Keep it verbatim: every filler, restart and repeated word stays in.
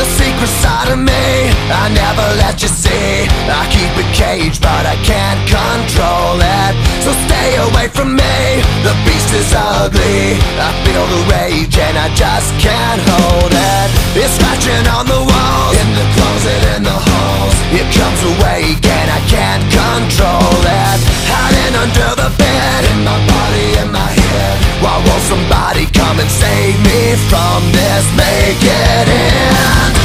real secret side of me I never let you see. I keep it caged but I can't control it. So stay away from me, the beast is ugly. I feel the rage and I just can't hold it. It's scratching on the walls, in the closet, in the halls. It comes awake and I can't control it. Hiding under the bed, in my body, in my head. Why won't somebody come and save me from this? Make it end.